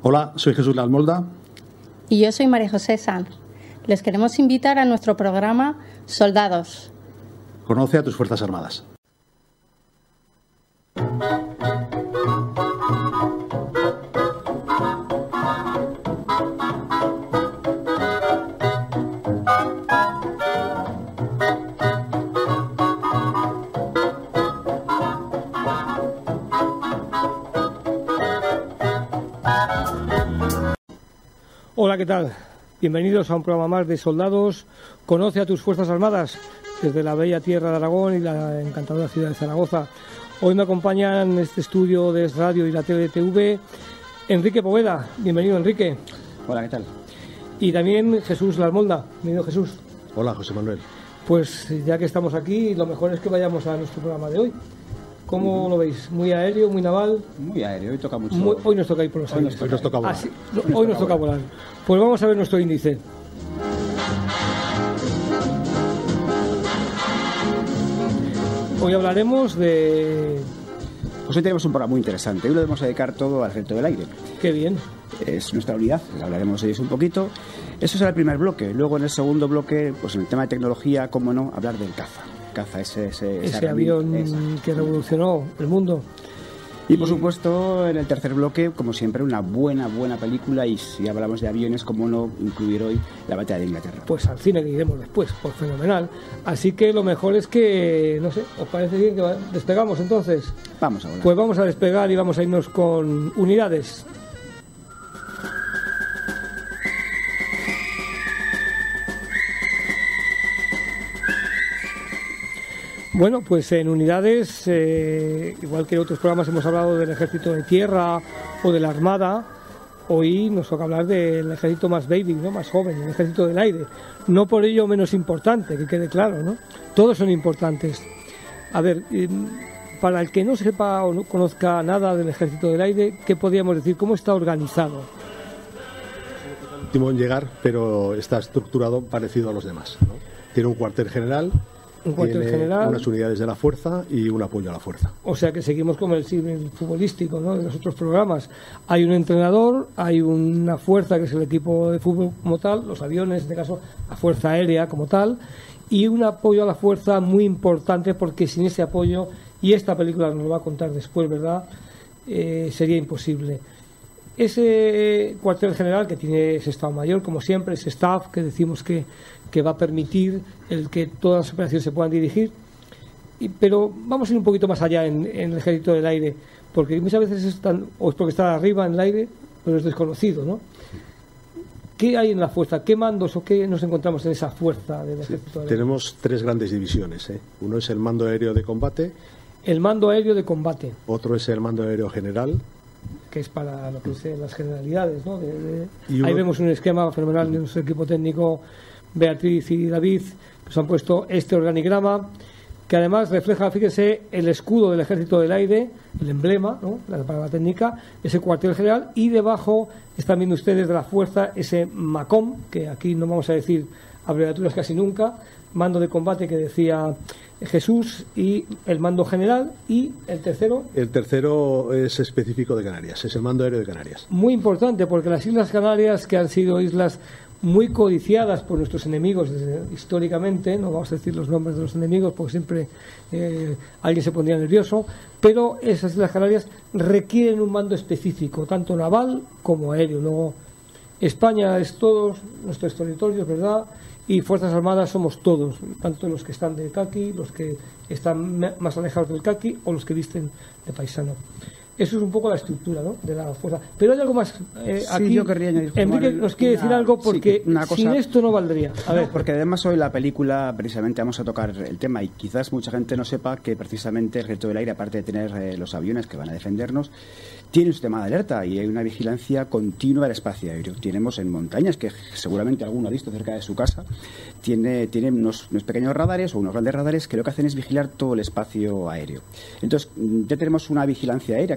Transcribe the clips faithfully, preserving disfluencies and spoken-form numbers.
Hola, soy Jesús Lalmolda. Y yo soy María José Sanz. Les queremos invitar a nuestro programa Soldados. Conoce a tus Fuerzas Armadas. Hola, ¿qué tal? Bienvenidos a un programa más de Soldados. Conoce a tus Fuerzas Armadas desde la bella tierra de Aragón y la encantadora ciudad de Zaragoza. Hoy me acompañan en este estudio de radio y la T V T V Enrique Poveda. Bienvenido, Enrique. Hola, ¿qué tal? Y también Jesús Lalmolda. Bienvenido, Jesús. Hola, José Manuel. Pues ya que estamos aquí, lo mejor es que vayamos a nuestro programa de hoy. ¿Cómo uh-huh. lo veis? ¿Muy aéreo, muy naval? Muy aéreo, hoy toca mucho. Muy, hoy nos toca ir por los hoy aires. Hoy nos toca volar. Ah, sí, hoy, hoy nos toca volar. Pues vamos a ver nuestro índice. Hoy hablaremos de... Pues hoy tenemos un programa muy interesante. Hoy lo vamos a dedicar todo al Ejército del Aire. Qué bien. Es nuestra unidad, hablaremos de ellos un poquito. Eso será el primer bloque. Luego en el segundo bloque, pues en el tema de tecnología, cómo no, hablar del caza. Caza, ese, ese, ese avión esa. que revolucionó el mundo. Y por supuesto, en el tercer bloque, como siempre, una buena, buena película. Y si hablamos de aviones, cómo no incluir hoy la batalla de Inglaterra. Pues al cine que iremos después, pues fenomenal. Así que lo mejor es que, no sé, ¿os parece bien que despegamos entonces? Vamos a volar. Pues vamos a despegar y vamos a irnos con unidades. Bueno, pues en unidades, eh, igual que en otros programas hemos hablado del ejército de tierra o de la armada, hoy nos toca hablar del ejército más baby, ¿no? Más joven, el ejército del aire. No por ello menos importante, que quede claro, ¿no? Todos son importantes. A ver, eh, para el que no sepa o no conozca nada del ejército del aire, ¿qué podríamos decir? ¿Cómo está organizado? Es el último en llegar, pero está estructurado parecido a los demás, ¿no? Tiene un cuartel general. Un cuartel Tiene general, unas unidades de la fuerza y un apoyo a la fuerza. O sea que seguimos como el cine futbolístico, ¿no? De los otros programas. Hay un entrenador, hay una fuerza que es el equipo de fútbol como tal, los aviones, en este caso la fuerza aérea como tal, y un apoyo a la fuerza muy importante, porque sin ese apoyo, y esta película nos lo va a contar después, ¿verdad?, eh, sería imposible. Ese cuartel general que tiene ese Estado Mayor, como siempre, ese staff que decimos que, que va a permitir el que todas las operaciones se puedan dirigir, y, pero vamos a ir un poquito más allá en, en el Ejército del Aire, porque muchas veces están, o es porque está arriba en el aire, pero es desconocido, ¿no? ¿Qué hay en la fuerza? ¿Qué mandos o qué nos encontramos en esa fuerza del Ejército Sí, del Aire? tenemos tres grandes divisiones, ¿eh? Uno es el mando aéreo de combate. El mando aéreo de combate. Otro es el mando aéreo general. Que es para lo que es las generalidades, ¿no? De, de... Uno... Ahí vemos un esquema fenomenal de nuestro equipo técnico, Beatriz y David, que nos han puesto este organigrama, que además refleja, fíjense, el escudo del Ejército del Aire, el emblema, ¿no?, la palabra técnica, ese cuartel general, y debajo están viendo ustedes de la fuerza ese MACOM, que aquí no vamos a decir abreviaturas casi nunca, mando de combate que decía Jesús, y el mando general, y el tercero. El tercero es específico de Canarias, es el mando aéreo de Canarias. Muy importante, porque las Islas Canarias, que han sido islas muy codiciadas por nuestros enemigos desde, históricamente, no vamos a decir los nombres de los enemigos porque siempre eh, alguien se pondría nervioso, pero esas Islas Canarias requieren un mando específico, tanto naval como aéreo. Luego, España es todos nuestros territorios, ¿verdad?, y Fuerzas Armadas somos todos, tanto los que están de caqui, los que están más alejados del caqui o los que visten de paisano. Eso es un poco la estructura, ¿no?, de la fuerza. Pero hay algo más eh, sí, aquí. Yo querría añadir, Enrique nos quiere una, decir algo, porque sí, una cosa, sin esto no valdría. A no, ver. Porque además hoy la película, precisamente vamos a tocar el tema, y quizás mucha gente no sepa que precisamente el Ejército del Aire, aparte de tener eh, los aviones que van a defendernos, tiene un sistema de alerta y hay una vigilancia continua del espacio aéreo. Tenemos en montañas, que seguramente alguno ha visto cerca de su casa, tiene, tiene unos, unos pequeños radares o unos grandes radares que lo que hacen es vigilar todo el espacio aéreo. Entonces, ya tenemos una vigilancia aérea, como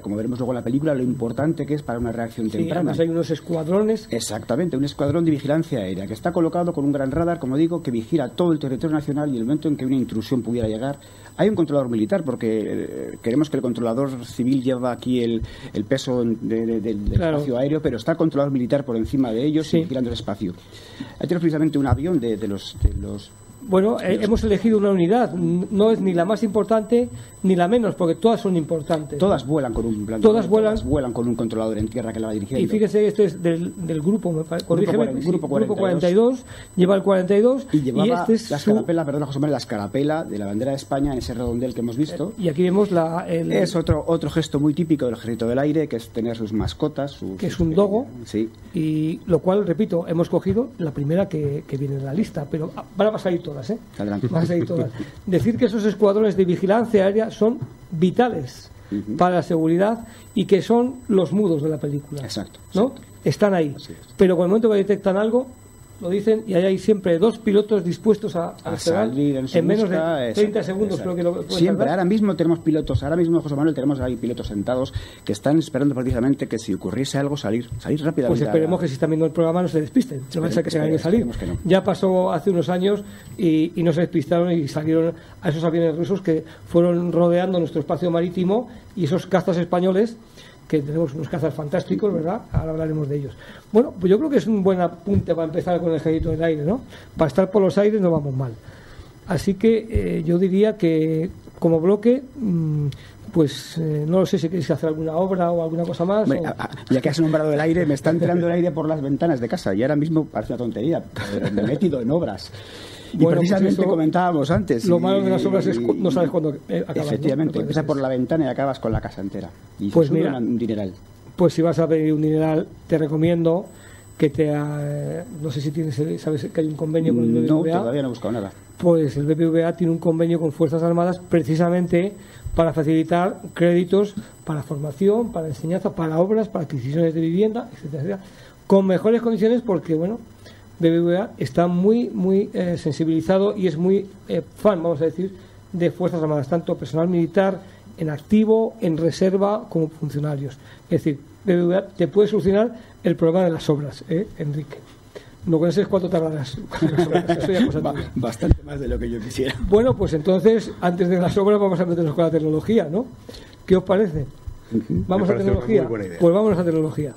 como veremos luego en la película, lo importante que es para una reacción Sí, temprana. además hay unos escuadrones. Exactamente, un escuadrón de vigilancia aérea que está colocado con un gran radar, como digo, que vigila todo el territorio nacional y en el momento en que una intrusión pudiera llegar. Hay un controlador militar, porque eh, queremos que el controlador civil lleva aquí el, el peso de, de, de, del Claro. espacio aéreo, pero está el controlador militar por encima de ellos Sí. y vigilando el espacio. Hay precisamente un avión de, de los... De los Bueno, eh, hemos elegido una unidad, no es ni la más importante ni la menos, porque todas son importantes. Todas vuelan con un blanco, Todas vuelan. todas vuelan con un controlador en tierra que la va dirigiendo. Y fíjese, este es del, del grupo, me parece, corrígeme, cuarenta, sí, grupo cuarenta y dos. cuarenta y dos, lleva el cuarenta y dos Y llevaba este es la su- escarapela, perdona José Manuel, la escarapela de la bandera de España en ese redondel que hemos visto. y aquí vemos la, el, Es otro otro gesto muy típico del Ejército del Aire, que es tener sus mascotas. Sus, que es un dogo, Sí. y lo cual, repito, hemos cogido la primera que, que viene en la lista, pero ah, van a salir todas, ¿eh? Adelante. Van a salir todas. Decir que esos escuadrones de vigilancia aérea son vitales Ujú. para la seguridad y que son los mudos de la película. Exacto, ¿no? exacto. Están ahí. Así es. Pero con el momento que detectan algo, lo dicen y ahí hay siempre dos pilotos dispuestos a, a A despegar salir en, su en menos busca, de exacto, treinta segundos. exacto. Creo que lo puede Siempre, tardar. ahora mismo tenemos pilotos, ahora mismo José Manuel tenemos ahí pilotos sentados que están esperando precisamente que si ocurriese algo salir, salir rápidamente. Pues esperemos a- que si están viendo el programa no se despisten, no vaya a ser que tengan que salir. esperemos que no. Ya pasó hace unos años y, y no se despistaron y salieron a esos aviones rusos que fueron rodeando nuestro espacio marítimo y esos cazas españoles, que tenemos unos cazas fantásticos, ¿verdad? Ahora hablaremos de ellos. Bueno, pues yo creo que es un buen apunte para empezar con el Ejército del Aire, ¿no? Para estar por los aires no vamos mal. Así que eh, yo diría que como bloque, mmm, pues eh, no lo sé si queréis hacer alguna obra o alguna cosa más. Hombre, o- a- a- ya que has nombrado el aire, me está entrando el aire por las ventanas de casa y ahora mismo parece una tontería, pero me he metido en obras. Y Bueno, pues precisamente eso- comentábamos antes. Lo y- malo de las obras es cu- no sabes cuándo eh, acaban, ¿no? Efectivamente, Lo que empieza dices. por la ventana y acabas con la casa entera. Y Pues eso sube mira, un dineral. Pues si vas a pedir un dineral, te recomiendo que te... eh, no sé si tienes, el- sabes que hay un convenio con el B B No, V A. todavía no he buscado nada. Pues el B B V A tiene un convenio con Fuerzas Armadas precisamente para facilitar créditos para formación, para enseñanza, para obras, para adquisiciones de vivienda, etcétera, etcétera, con mejores condiciones porque, bueno, B B V A está muy, muy eh, sensibilizado y es muy eh, fan, vamos a decir, de Fuerzas Armadas, tanto personal militar en activo, en reserva, como funcionarios. Es decir, B B V A te puede solucionar el problema de las obras, ¿eh, Enrique? No conoces cuánto tardarás con las obras, eso ya es cosa Ba- tuya. Bastante más de lo que yo quisiera. Bueno, pues entonces, antes de las obras vamos a meternos con la tecnología, ¿no? ¿Qué os parece? ¿Vamos Me a parece tecnología? muy buena idea. Pues vámonos a tecnología.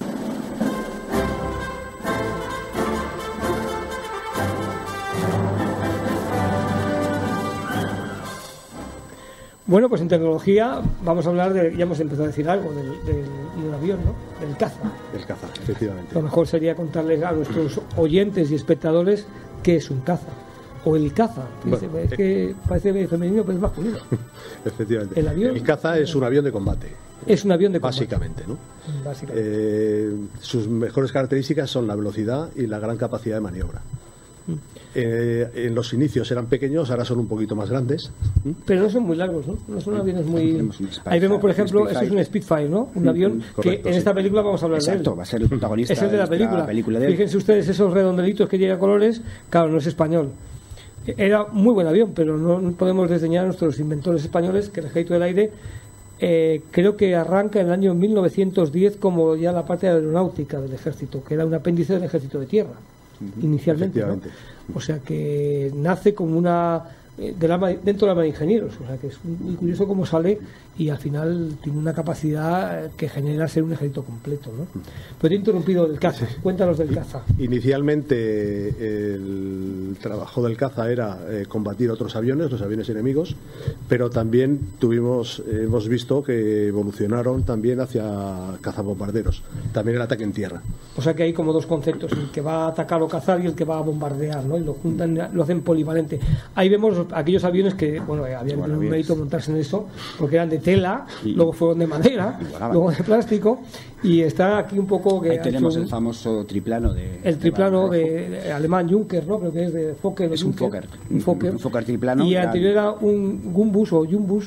Bueno, pues en tecnología vamos a hablar de, ya hemos empezado a decir algo del, del, del avión, ¿no? Del caza. El caza, efectivamente. Lo mejor sería contarles a nuestros oyentes y espectadores qué es un caza. O el caza. Fíjese, Bueno, es que parece femenino, pero es masculino. Efectivamente. El avión- El caza es un avión de combate, Es un avión de combate. básicamente, ¿no? Básicamente. Eh, sus mejores características son la velocidad y la gran capacidad de maniobra. Eh, en los inicios eran pequeños, ahora son un poquito más grandes. Pero no son muy largos, ¿no? No son aviones muy... Tenemos un Spitfire, Ahí vemos, por un ejemplo, Spitfire. esto es un Spitfire, ¿no? Un avión correcto, que en sí. esta película vamos a hablar Exacto, de va él. a ser el protagonista Es el de la nuestra película. de él. Fíjense ustedes esos redondelitos que llegan a colores. Claro, no es español. Era muy buen avión, pero no podemos desdeñar a nuestros inventores españoles que el Ejército del Aire eh, creo que arranca en el año mil novecientos diez como ya la parte aeronáutica del ejército, que era un apéndice del Ejército de Tierra, inicialmente, ¿no? Efectivamente. O sea que nace como una eh, del arma- dentro del arma de ingenieros, o sea que es muy curioso cómo sale y al final tiene una capacidad eh, que genera ser un ejército completo, ¿no? Pero te he interrumpido del caza, cuéntanos del caza. Inicialmente el trabajo del caza era eh, combatir otros aviones, los aviones enemigos, pero también tuvimos, eh, hemos visto que evolucionaron también hacia cazabombarderos, también el ataque en tierra. O sea que hay como dos conceptos, el que va a atacar o cazar y el que va a bombardear, ¿no? Y lo juntan, lo hacen polivalente. Ahí vemos aquellos aviones que, bueno, eh, habían Bueno, tenido un bien. mérito montarse en esto, porque eran de tela, Y- luego fueron de madera, y volaban. luego de plástico, y está aquí un poco que Ahí ha tenemos hecho un- el famoso triplano de... el triplano de de, de alemán Junker, ¿no? Creo que es de Fokker. Es un Junker, Fokker. un Fokker. Un Fokker triplano. Y Era- anterior era un Gumbus o Jumbus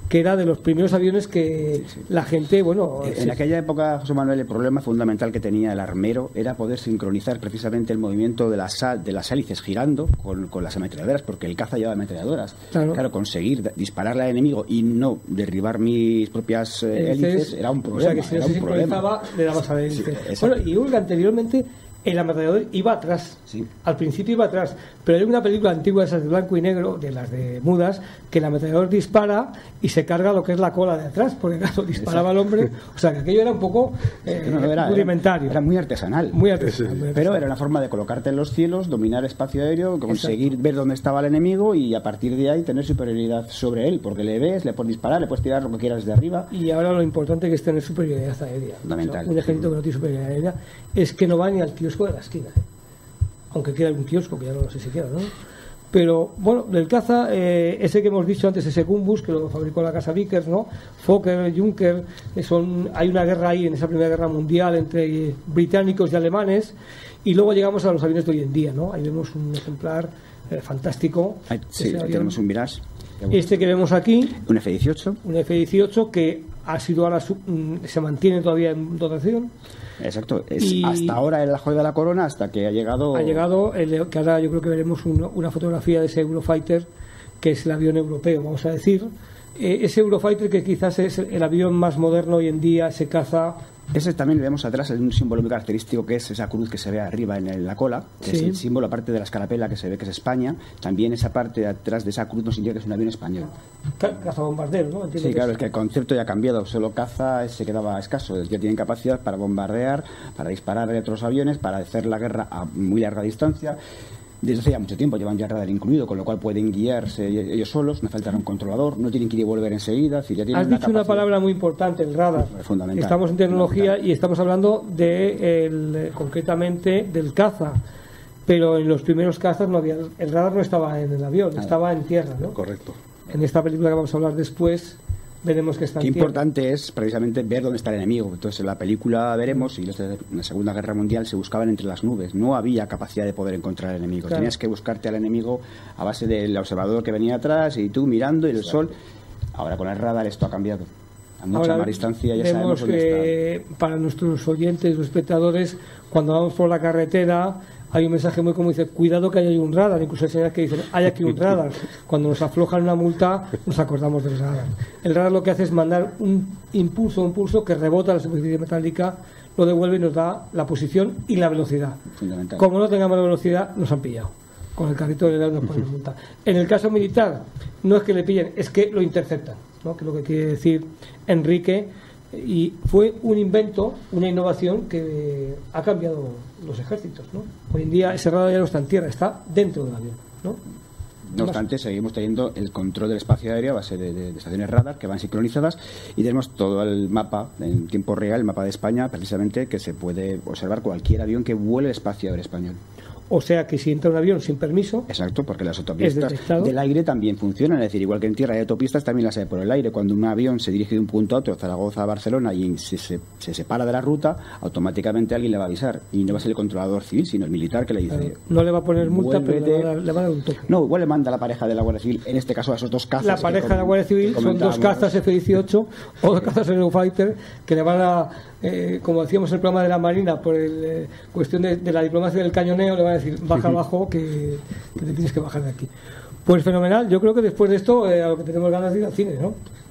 que era de los primeros aviones que sí, sí. la gente, bueno... En sí. aquella época, José Manuel, el problema fundamental que tenía el armero era poder sincronizar precisamente el movimiento de las, de las hélices girando con, con las ametralladoras, porque el caza llevaba ametralladoras. Claro, claro conseguir dispararle al enemigo y no derribar mis propias eh, hélices era un problema. O sea, que si no se sincronizaba, le dabas a la hélice. Sí, bueno, y Ulga, anteriormente... el ametrallador iba atrás, sí. al principio iba atrás, pero hay una película antigua de esas de blanco y negro, de las de mudas, que el ametrallador dispara y se carga lo que es la cola de atrás, porque claro, disparaba al hombre, o sea que aquello era un poco eh, no, no, era, rudimentario. Era, era muy artesanal. Muy artesanal, sí. muy artesanal. Pero era una forma de colocarte en los cielos, dominar espacio aéreo, conseguir Exacto. ver dónde estaba el enemigo y a partir de ahí tener superioridad sobre él, porque le ves, le puedes disparar, le puedes tirar lo que quieras de arriba. Y ahora lo importante que es tener superioridad aérea. Fundamental. O sea, un ejército que no tiene superioridad aérea es que no va ni al kiosco de la esquina, ¿eh? Aunque queda algún kiosco, que ya no lo sé si queda, ¿no? Pero, bueno, del caza, eh, ese que hemos dicho antes, ese Gumbus, que lo fabricó la casa Vickers, ¿no? Fokker, Junker, son, hay una guerra ahí en esa Primera Guerra Mundial entre británicos y alemanes, y luego llegamos a los aviones de hoy en día, ¿no? Ahí vemos un ejemplar eh, fantástico. Ay, sí, tenemos un Mirage. Este que vemos aquí, un F dieciocho. Un F dieciocho que ha sido ahora, se mantiene todavía en dotación. Exacto, es y hasta ahora en la joya de la corona, hasta que ha llegado... Ha llegado, el, que ahora yo creo que veremos una, una fotografía de ese Eurofighter, que es el avión europeo, vamos a decir. Eh, ese Eurofighter que quizás es el avión más moderno hoy en día, se caza... Ese también vemos atrás, es un símbolo muy característico, que es esa cruz que se ve arriba en la cola, que sí. es el símbolo, aparte de la escarapela que se ve que es España, también esa parte de atrás de esa cruz nos indica que es un avión español. Caza bombardero, ¿no? Entiendo sí, claro, es, es que el concepto ya ha cambiado, solo caza se quedaba escaso, ya tienen capacidad para bombardear, para disparar a otros aviones, para hacer la guerra a muy larga distancia. Desde hace ya mucho tiempo llevan ya radar incluido, con lo cual pueden guiarse ellos solos, no faltará un controlador, no tienen que ir y volver enseguida. Ya tienen Has dicho una palabra muy importante, el radar. Es fundamental. Estamos en tecnología y estamos hablando de el, concretamente del caza, pero en los primeros cazas no había, el radar no estaba en el avión, Nada. estaba en tierra, ¿no? Correcto. En esta película que vamos a hablar después veremos que está Qué en tierra. Importante es precisamente ver dónde está el enemigo. Entonces en la película veremos, y en la Segunda Guerra Mundial se buscaban entre las nubes, no había capacidad de poder encontrar al enemigo, claro. Tenías que buscarte al enemigo a base del observador que venía atrás y tú mirando y el Exacto. sol. Ahora con el radar esto ha cambiado. A mucha Ahora, más distancia ya vemos sabemos dónde que está. Para nuestros oyentes o espectadores, cuando vamos por la carretera hay un mensaje muy como dice, cuidado que hay un radar, incluso hay señales que dicen, hay aquí un radar. Cuando nos aflojan una multa nos acordamos del radar. El radar lo que hace es mandar un impulso, un pulso que rebota la superficie metálica, lo devuelve y nos da la posición y la velocidad. Como no tengamos la velocidad, nos han pillado. Con el carrito de radar nos ponen multa. En el caso militar, no es que le pillen, es que lo interceptan, ¿no? Que es lo que quiere decir Enrique. Y fue un invento, una innovación que ha cambiado los ejércitos, ¿no? Hoy en día ese radar ya no está en tierra, está dentro del avión, ¿no? No obstante, seguimos teniendo el control del espacio aéreo a base de, de, de estaciones radar que van sincronizadas y tenemos todo el mapa en tiempo real, el mapa de España, precisamente que se puede observar cualquier avión que vuele el espacio aéreo español. O sea que si entra un avión sin permiso... Exacto, porque las autopistas del aire también funcionan. Es decir, igual que en tierra hay autopistas, también las hay por el aire. Cuando un avión se dirige de un punto a otro, Zaragoza a Barcelona, y se, se, se separa de la ruta, automáticamente alguien le va a avisar. Y no va a ser el controlador civil, sino el militar que le dice... Claro, no le va a poner multa, pero le va, a dar, le va a dar un toque. No, igual le manda a la pareja de la Guardia Civil, en este caso a esos dos cazas... La pareja de la Guardia Civil son dos cazas F dieciocho o dos cazas Eurofighter que le van a... Eh, como decíamos en el programa de la Marina, por el, eh, cuestión de, de la diplomacia del cañoneo, le van a decir, baja abajo que, que te tienes que bajar de aquí. Pues fenomenal, yo creo que después de esto eh, a lo que tenemos ganas de ir al cine, ¿no?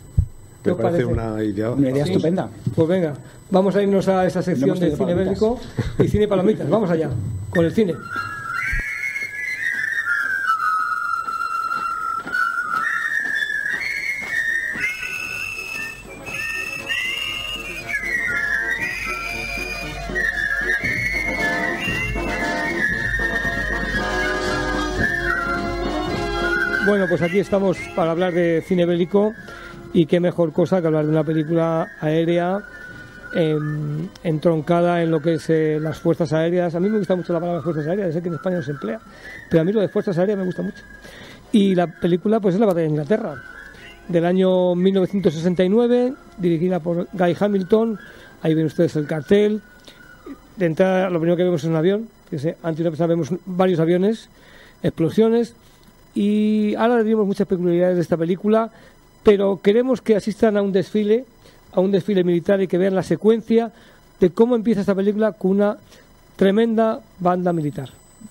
Me parece, parece una idea, una idea sí, estupenda. Pues venga, vamos a irnos a esa sección de cine bélico y cine palomitas, vamos allá, con el cine. Bueno, pues aquí estamos para hablar de cine bélico y qué mejor cosa que hablar de una película aérea eh, entroncada en lo que es eh, las fuerzas aéreas. A mí me gusta mucho la palabra fuerzas aéreas, sé que en España no se emplea, pero a mí lo de fuerzas aéreas me gusta mucho. Y la película pues es La Batalla de Inglaterra, del año mil novecientos sesenta y nueve, dirigida por Guy Hamilton. Ahí ven ustedes el cartel. De entrada lo primero que vemos es un avión, que se, antes de empezar vemos varios aviones, explosiones. Y ahora tenemos muchas peculiaridades de esta película, pero queremos que asistan a un desfile, a un desfile militar y que vean la secuencia de cómo empieza esta película con una tremenda banda militar.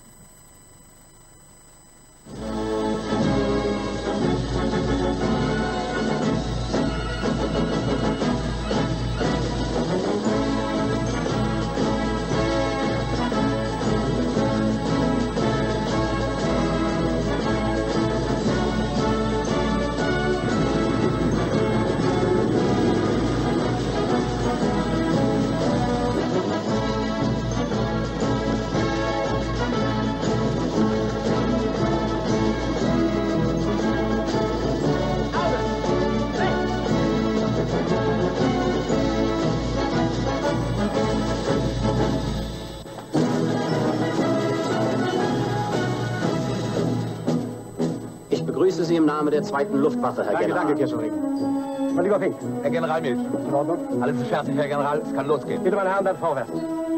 Ich begrüße Sie im Namen der zweiten Luftwaffe, Herr Danke, General. danke, Kirschenring. Mein lieber Fink. Herr General Milch. In Ordnung? Alles ist fertig, Herr General. Es kann losgehen. Bitte, meine Herren, dann vorwärts.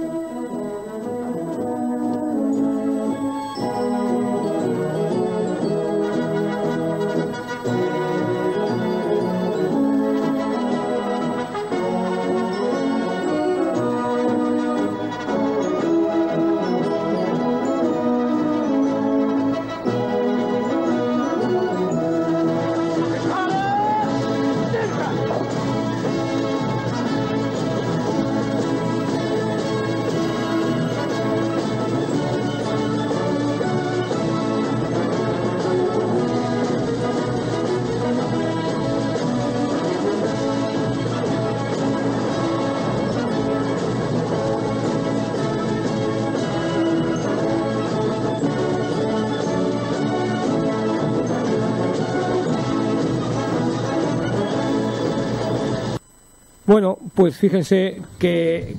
Bueno, pues fíjense que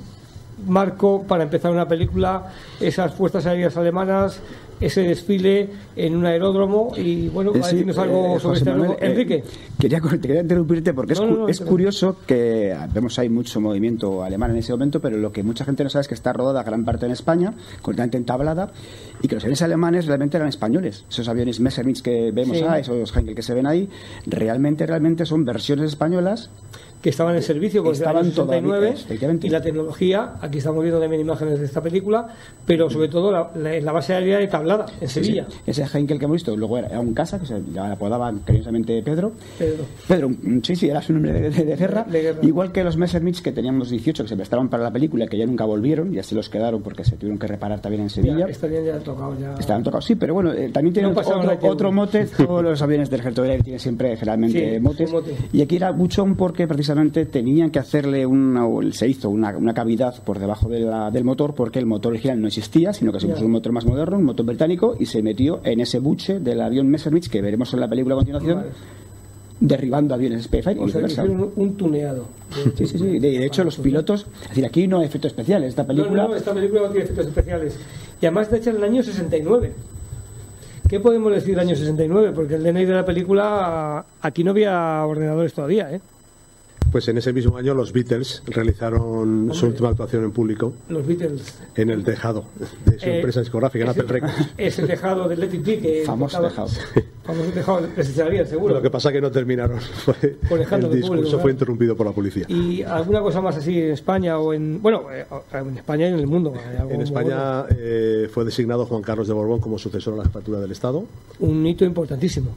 marco para empezar una película esas fuerzas aéreas alemanas, ese desfile en un aeródromo y bueno, Sí, a decirnos algo eh, sobre José este Manuel, aeródromo. Enrique. eh, quería, quería interrumpirte porque es, No, no, cu- no, es no. curioso que vemos hay mucho movimiento alemán en ese momento, pero lo que mucha gente no sabe es que está rodada gran parte en España, completamente entablada, y que los aviones alemanes realmente eran españoles. Esos aviones Messerschmitt que vemos Sí. ahí, esos Heinkel que se ven ahí, realmente, realmente son versiones españolas. Que estaban en servicio porque Estaban en sesenta y nueve todavía, efectivamente. y la tecnología, aquí estamos viendo también imágenes de esta película, pero sobre todo la, la, la base aérea de Tablada, en Sevilla. Sí, sí. Ese Heinkel que hemos visto, luego era, era un casa, que se le apodaban cariñosamente Pedro. Pedro. Pedro, mm, sí, sí, era su nombre de, de- de guerra. De guerra. Igual que los Messerschmitt que teníamos dieciocho que se prestaron para la película, que ya nunca volvieron, y así los quedaron porque se tuvieron que reparar también en Sevilla. Ya, estarían ya tocados ya. Estaban tocados, sí, pero bueno, eh, también tienen No pasaron la otro, I T V. otro mote. Todos los aviones del ejército del aire tienen siempre generalmente Sí, motes. un mote. Y aquí era buchón porque precisamente tenían que hacerle una, o se hizo una, una cavidad por debajo de la- del motor porque el motor original no existía, sino que se Ya. puso un motor más moderno, un motor británico, y se metió en ese buche del avión Messerschmitt que veremos en la película a continuación, Vale. derribando aviones Spitfire y O sea, que viceversa. hicieron un, un tuneado. Sí, sí, sí. De, de hecho, los pilotos. Es decir, aquí no hay efectos especiales. Esta película. No, no, esta película no tiene efectos especiales. Y además está hecha en el año sesenta y nueve. ¿Qué podemos decir del año sesenta y nueve? Porque el D N I de la película, aquí no había ordenadores todavía, ¿eh? Pues en ese mismo año los Beatles realizaron Hombre. su última actuación en público Los Beatles. en el tejado de su Eh, empresa discográfica, en ese- Apple Records. Ese tejado del Let It Be que Famoso tocaba- tejado. Famoso tejado, presenciaría seguro. Lo que pasa que no terminaron. Fue- Por dejando el de discurso público, fue claro. interrumpido por la policía. ¿Y alguna cosa más así en España o en... Bueno, eh, en España y en el mundo? ¿Hay algo En muy España eh, fue designado Juan Carlos de Borbón como sucesor a la jefatura del Estado. bueno? Un hito importantísimo.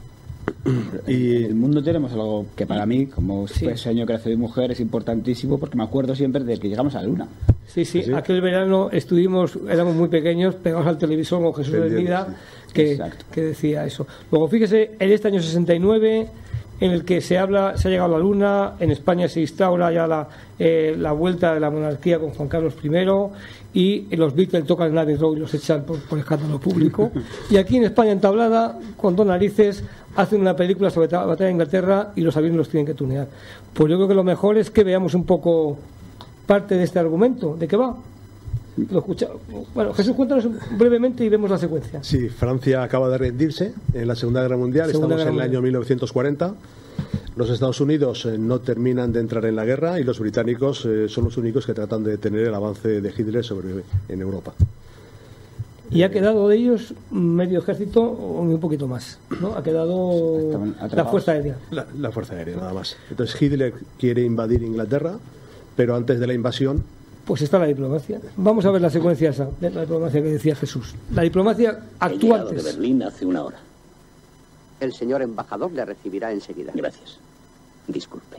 Y en el mundo tenemos algo que para mí, como Sí. fue ese año que nació mi mujer, es importantísimo porque me acuerdo siempre de que llegamos a la luna. Sí, sí, Sí, sí. aquel verano estuvimos, éramos muy pequeños, pegados al televisor con Jesús de Pendientes, Vida, que, Exacto. que decía eso. Luego, fíjese, en este año sesenta y nueve, en el que se habla, se ha llegado a la Luna, en España se instaura ya la, eh, la vuelta de la monarquía con Juan Carlos primero, y los Beatles tocan el Abbey Road y los echan por, por escándalo público. Y aquí en España, entablada, con dos narices, hacen una película sobre la batalla de Inglaterra y los aviones los tienen que tunear. Pues yo creo que lo mejor es que veamos un poco parte de este argumento. ¿De qué va? Lo escucha... Bueno, Jesús, cuéntanos brevemente y vemos la secuencia. Sí, Francia acaba de rendirse en la Segunda Guerra Mundial. Segunda Estamos Guerra en el Mundial. año mil novecientos cuarenta. Los Estados Unidos eh, no terminan de entrar en la guerra y los británicos eh, son los únicos que tratan de detener el avance de Hitler sobre en Europa. Y ha quedado de ellos medio ejército o un poquito más, ¿no? Ha quedado la Fuerza Aérea. La, la Fuerza Aérea, nada más. Entonces Hitler quiere invadir Inglaterra, pero antes de la invasión... Pues está la diplomacia. Vamos a ver la secuencia esa, de la diplomacia que decía Jesús. La diplomacia actúa antes. He llegado de Berlín hace una hora. El señor embajador le recibirá enseguida. Gracias. Disculpe.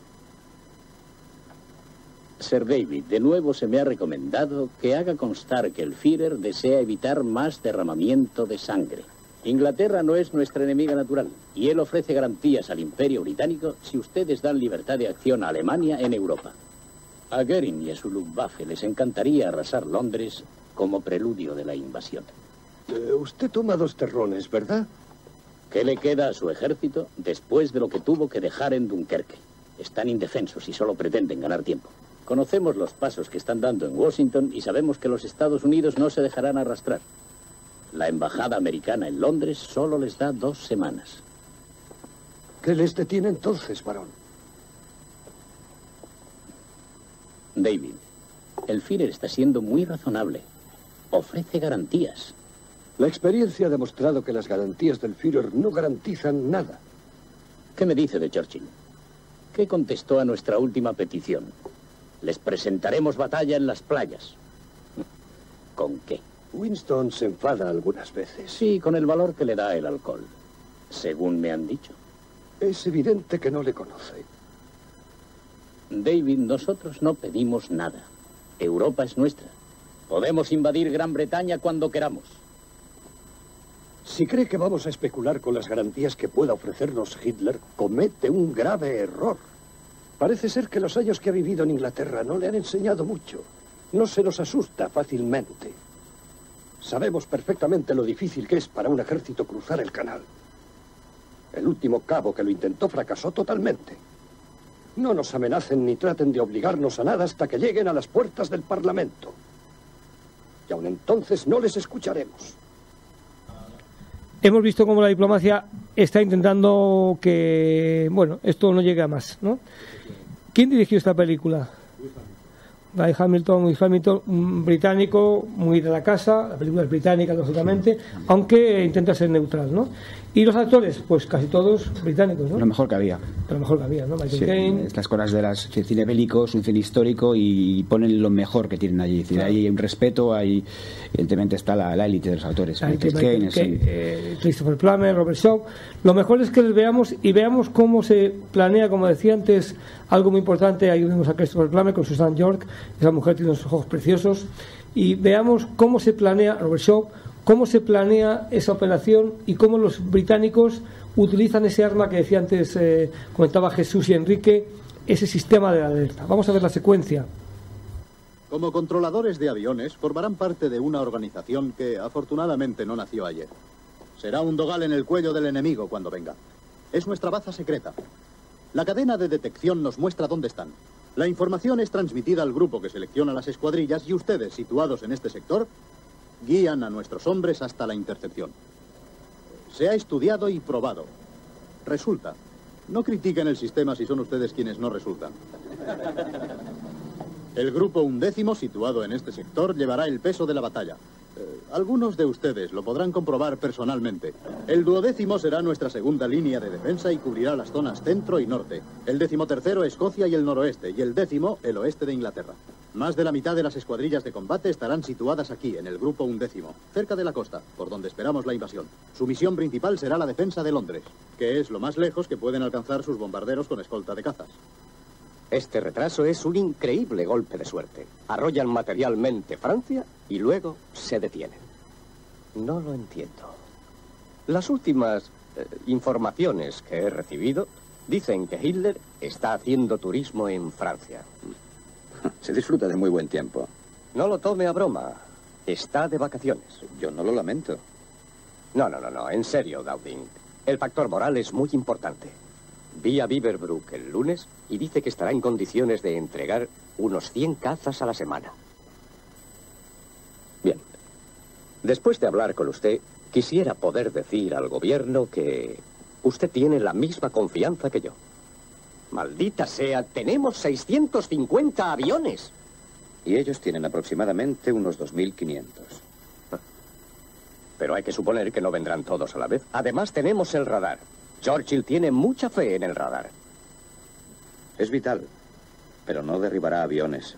Sir David, de nuevo se me ha recomendado que haga constar que el Führer desea evitar más derramamiento de sangre. Inglaterra no es nuestra enemiga natural y él ofrece garantías al Imperio Británico si ustedes dan libertad de acción a Alemania en Europa. A Goering y a su Luftwaffe les encantaría arrasar Londres como preludio de la invasión. Uh, usted toma dos terrones, ¿verdad? ¿Qué le queda a su ejército después de lo que tuvo que dejar en Dunkerque? Están indefensos y solo pretenden ganar tiempo. Conocemos los pasos que están dando en Washington y sabemos que los Estados Unidos no se dejarán arrastrar. La embajada americana en Londres solo les da dos semanas. ¿Qué les detiene entonces, varón? David, el Führer está siendo muy razonable. Ofrece garantías. La experiencia ha demostrado que las garantías del Führer no garantizan nada. ¿Qué me dice de Churchill? ¿Qué contestó a nuestra última petición? Les presentaremos batalla en las playas. ¿Con qué? Winston se enfada algunas veces. Sí, con el valor que le da el alcohol, según me han dicho. Es evidente que no le conoce. David, nosotros no pedimos nada. Europa es nuestra. Podemos invadir Gran Bretaña cuando queramos. Si cree que vamos a especular con las garantías que pueda ofrecernos Hitler, comete un grave error. Parece ser que los años que ha vivido en Inglaterra no le han enseñado mucho. No se nos asusta fácilmente. Sabemos perfectamente lo difícil que es para un ejército cruzar el canal. El último cabo que lo intentó fracasó totalmente. No nos amenacen ni traten de obligarnos a nada hasta que lleguen a las puertas del Parlamento. Y aun entonces no les escucharemos. Hemos visto cómo la diplomacia está intentando que, bueno, esto no llegue a más, ¿no? ¿Quién dirigió esta película? Guy Hamilton, Guy Hamilton, un británico muy de la casa, la película es británica, lógicamente, aunque intenta ser neutral, ¿no? Y los actores, pues casi todos británicos, ¿no? Lo mejor que había. Lo mejor que había, ¿no? Michael Sí, Caine. estas cosas de las de cine bélico, es un cine histórico y ponen lo mejor que tienen allí. Es decir, Claro. hay un respeto, hay, evidentemente está la la élite de los autores. Michael Michael Caine, Caine, sí. eh, Christopher Plummer, Robert Shaw. Lo mejor es que les veamos y veamos cómo se planea, como decía antes, algo muy importante. Ahí vemos a Christopher Plummer con Susan York, esa mujer tiene unos ojos preciosos, y veamos cómo se planea, Robert Shaw, cómo se planea esa operación y cómo los británicos utilizan ese arma que decía antes, eh, comentaba Jesús y Enrique, ese sistema de alerta. Vamos a ver la secuencia. Como controladores de aviones, formarán parte de una organización que afortunadamente no nació ayer. Será un dogal en el cuello del enemigo cuando venga. Es nuestra baza secreta. La cadena de detección nos muestra dónde están. La información es transmitida al grupo que selecciona las escuadrillas y ustedes, situados en este sector, guían a nuestros hombres hasta la intercepción. Se ha estudiado y probado. Resulta. No critiquen el sistema si son ustedes quienes no resultan. El grupo undécimo, situado en este sector, llevará el peso de la batalla. Eh, algunos de ustedes lo podrán comprobar personalmente. El duodécimo será nuestra segunda línea de defensa y cubrirá las zonas centro y norte. El decimotercero, Escocia y el noroeste. Y el décimo, el oeste de Inglaterra. Más de la mitad de las escuadrillas de combate estarán situadas aquí, en el grupo undécimo, cerca de la costa, por donde esperamos la invasión. Su misión principal será la defensa de Londres, que es lo más lejos que pueden alcanzar sus bombarderos con escolta de cazas. Este retraso es un increíble golpe de suerte. Arrollan materialmente Francia y luego se detienen. No lo entiendo. Las últimas eh, informaciones que he recibido dicen que Hitler está haciendo turismo en Francia. Se disfruta de muy buen tiempo. No lo tome a broma. Está de vacaciones. Yo no lo lamento. No, no, no, no. En serio, Dowding. El factor moral es muy importante. Vi a Beaverbrook el lunes y dice que estará en condiciones de entregar unos cien cazas a la semana. Bien. Después de hablar con usted, quisiera poder decir al gobierno que usted tiene la misma confianza que yo. Maldita sea, tenemos seiscientos cincuenta aviones. Y ellos tienen aproximadamente unos dos mil quinientos. pero hay que suponer que no vendrán todos a la vez. Además, tenemos el radar. Churchill tiene mucha fe en el radar. Es vital, pero no derribará aviones.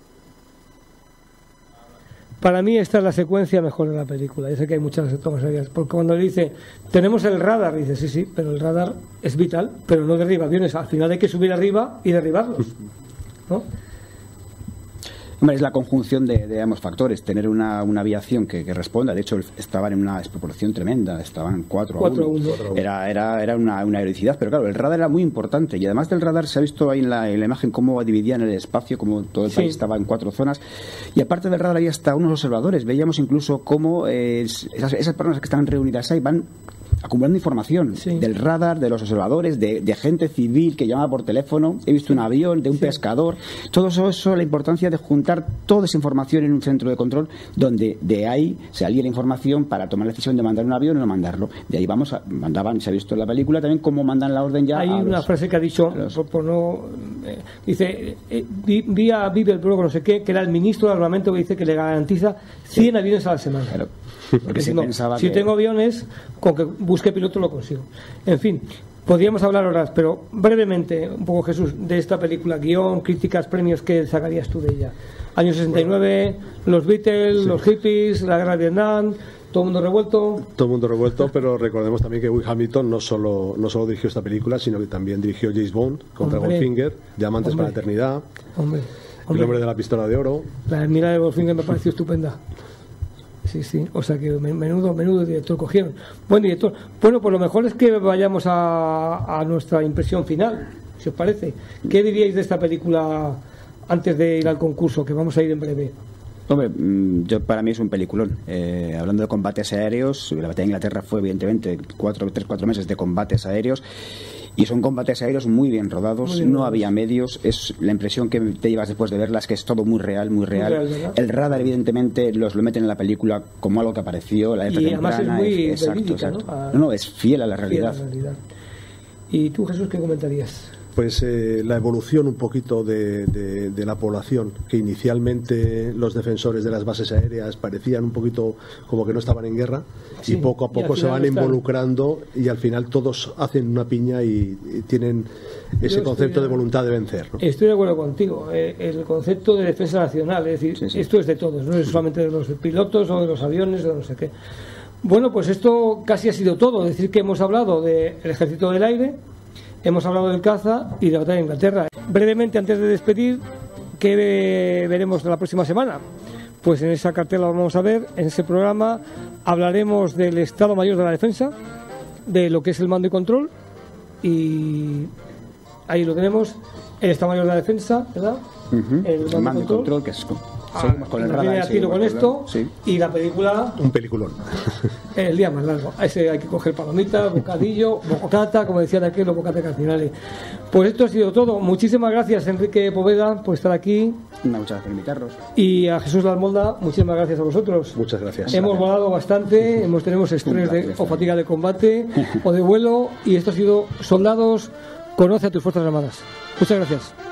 Para mí esta es la secuencia mejor de la película. Yo sé que hay muchas tomas aéreas, porque cuando le dice, tenemos el radar, dice, sí, sí, pero el radar es vital, pero no derriba aviones. Al final hay que subir arriba y derribarlos, ¿no? Hombre, es la conjunción de, de ambos factores. Tener una, una aviación que, que responda. De hecho, estaban en una desproporción tremenda. Estaban cuatro a uno. Era, era, era una, una heroicidad. Pero claro, el radar era muy importante. Y además del radar se ha visto ahí en la, en la imagen cómo dividían el espacio, cómo todo el sí. país estaba en cuatro zonas. Y aparte del radar había hasta unos observadores. Veíamos incluso cómo eh, esas, esas personas que están reunidas ahí van acumulando información sí. del radar, de los observadores, de, de gente civil que llama por teléfono. He visto un avión, de un sí. pescador. Todo eso, eso, la importancia de juntar toda esa información en un centro de control, donde de ahí salía la información para tomar la decisión de mandar un avión o no mandarlo. De ahí vamos a, mandaban, se ha visto en la película también cómo mandan la orden ya. Hay a una los, frase que ha dicho, los... por, por no, eh, dice, eh, vi, vi a Bibel, luego no sé qué, que era el ministro de armamento que dice que le garantiza cien sí. aviones a la semana. Claro. Porque si, no, si que... tengo aviones, con que busque piloto lo consigo. En fin, podríamos hablar horas, pero brevemente, un poco, Jesús, de esta película, guión, críticas, premios, ¿qué sacarías tú de ella? Años sesenta y nueve, los Beatles, sí. los hippies, la guerra de Vietnam, todo el mundo revuelto. Todo el mundo revuelto, pero recordemos también que Will Hamilton no solo, no solo dirigió esta película, sino que también dirigió James Bond contra hombre. Goldfinger, Diamantes hombre. para la Eternidad, hombre. Hombre. El hombre de la pistola de oro. La mira de Goldfinger me pareció estupenda. Sí, sí, o sea que menudo, menudo director cogieron. Buen director. Bueno, pues lo mejor es que vayamos a, a nuestra impresión final, si os parece. ¿Qué diríais de esta película antes de ir al concurso, que vamos a ir en breve? Hombre, yo, para mí es un peliculón. Eh, hablando de combates aéreos, la batalla de Inglaterra fue evidentemente cuatro, tres, cuatro meses de combates aéreos. Y son combates aéreos muy bien rodados, muy bien no rodados. Había medios, es la impresión que te llevas después de verlas, que es todo muy real, muy real. Muy real, el radar, evidentemente, los lo meten en la película como algo que apareció, la y además es muy es, exacto, verídica, exacto. ¿no? A... no, no, es fiel a la realidad. Fiel a la realidad. ¿Y tú, Jesús, qué comentarías? Pues eh, la evolución un poquito de, de, de la población, que inicialmente los defensores de las bases aéreas parecían un poquito como que no estaban en guerra, sí, y poco a poco se van no involucrando y al final todos hacen una piña y, y tienen ese Yo concepto de voluntad de vencer, ¿no? Estoy de acuerdo contigo. El concepto de defensa nacional, es decir, sí, sí. esto es de todos, no es solamente de los pilotos o de los aviones o de no sé qué. Bueno, pues esto casi ha sido todo. Es decir, que hemos hablado del Ejército del Aire, hemos hablado del caza y de la batalla de Inglaterra. Brevemente, antes de despedir, ¿qué veremos la próxima semana? Pues en esa cartela vamos a ver, en ese programa hablaremos del Estado Mayor de la Defensa, de lo que es el mando y control, y ahí lo tenemos, el Estado Mayor de la Defensa, ¿verdad? Uh-huh. El mando, el mando y control, control, que es... Seguimos con el radar, seguimos con esto sí. Y la película un peliculón el día más largo, ese hay que coger palomitas, bocadillo, bocata, como decían aquí los bocates cardinales. Pues esto ha sido todo. Muchísimas gracias, Enrique Poveda, por estar aquí. Muchas gracias por invitarnos. Y a Jesús Lalmonda, muchísimas gracias a vosotros. Muchas gracias. Hemos gracias. volado bastante, hemos tenemos estrés de, o fatiga de combate o de vuelo, y esto ha sido Soldados, conoce a tus Fuerzas Armadas. Muchas gracias.